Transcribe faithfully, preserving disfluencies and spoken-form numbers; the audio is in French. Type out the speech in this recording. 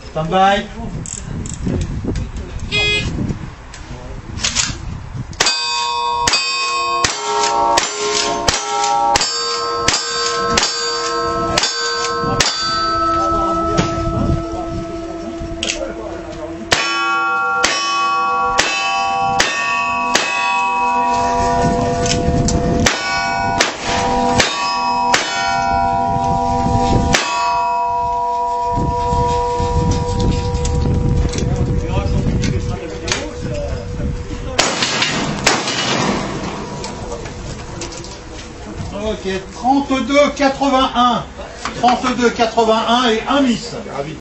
Stand by. Ok, trente-deux quatre-vingt-un. trente-deux quatre-vingt-un et un miss.